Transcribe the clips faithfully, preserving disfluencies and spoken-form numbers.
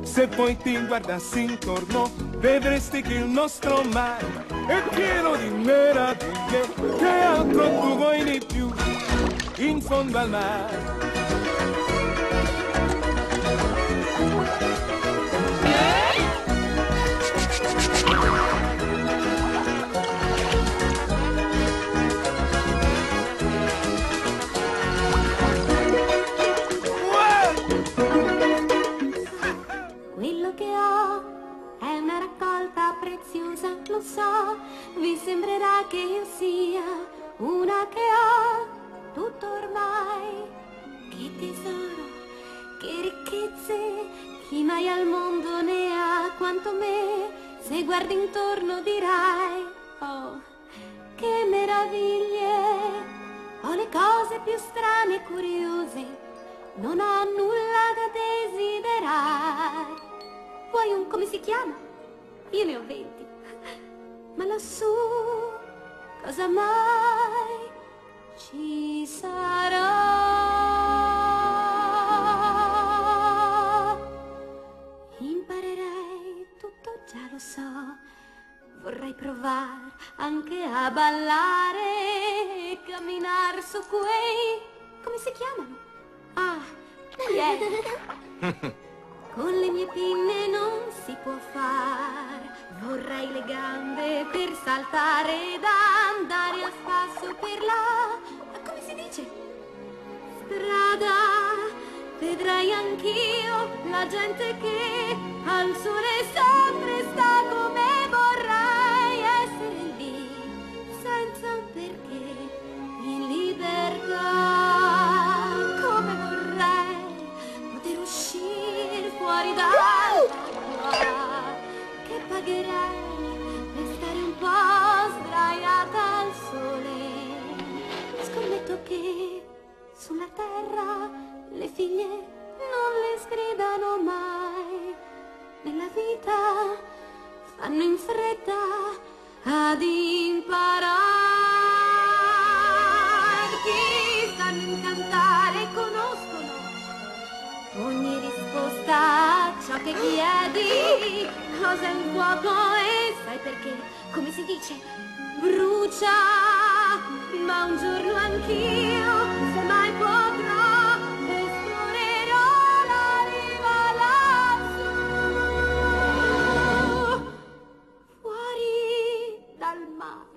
Se poi ti guardassi intorno, vedresti che il nostro mare è pieno di meraviglie. Che altro tu vuoi di più in fondo al mare? Quello che ho è una raccolta preziosa, lo so, vi sembrerà che io sia una che ho tutto ormai. Che tesoro, che ricchezze, chi mai al mondo ne ha quanto me. Se guardi intorno dirai, oh, che meraviglie. Ho le cose più strane e curiose, non ho nulla da desiderare. Vuoi un come si chiama? Io ne ho venti. Ma lassù cosa mai ci sarà? Imparerei tutto, già lo so. Vorrei provare anche a ballare e camminare su quei... come si chiamano? Ah, piedi. Con le mie pinne non si può far. Vorrei le gambe per saltare ed andare a spasso per la... come si dice? Strada. Vedrei anch'io la gente che al sole sempre sta come vorrei essere lì, senza un perché, in libertà. Come vorrei poter uscire fuori dall'acqua, che pagherei per stare un po' sdraiata al sole. Scommetto che sulla terra le figlie non le sgridano mai. Nella vita fanno in fretta ad imparare. Chi sanno incantare conoscono ogni risposta a ciò che chiedi. Cos'è un fuoco e sai perché? Come si dice? Brucia. Ma un giorno anch'io, se mai potrò, esplorerò la riva lassù, fuori dal mare.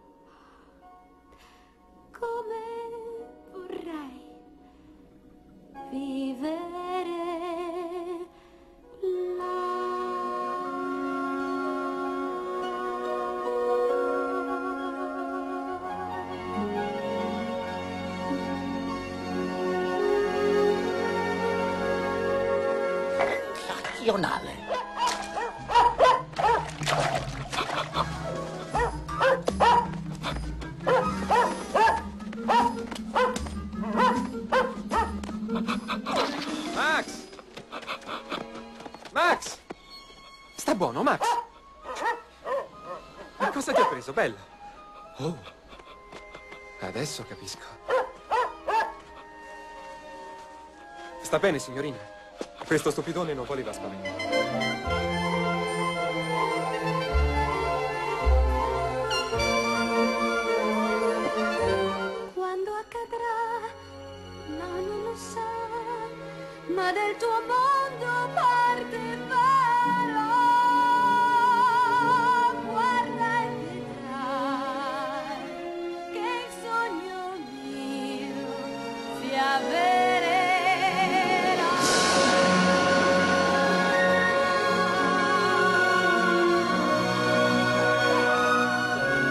Come vorrei vivere là. Nazionale. Max! Max! Sta buono, Max? Ma cosa ti ha preso, bella? Oh, adesso capisco. Sta bene, signorina? Questo stupidone non voleva spaventare. Quando accadrà, no, non lo so, ma del tuo mondo parte farò. Guarda e vedrai che il sogno mio sia vero.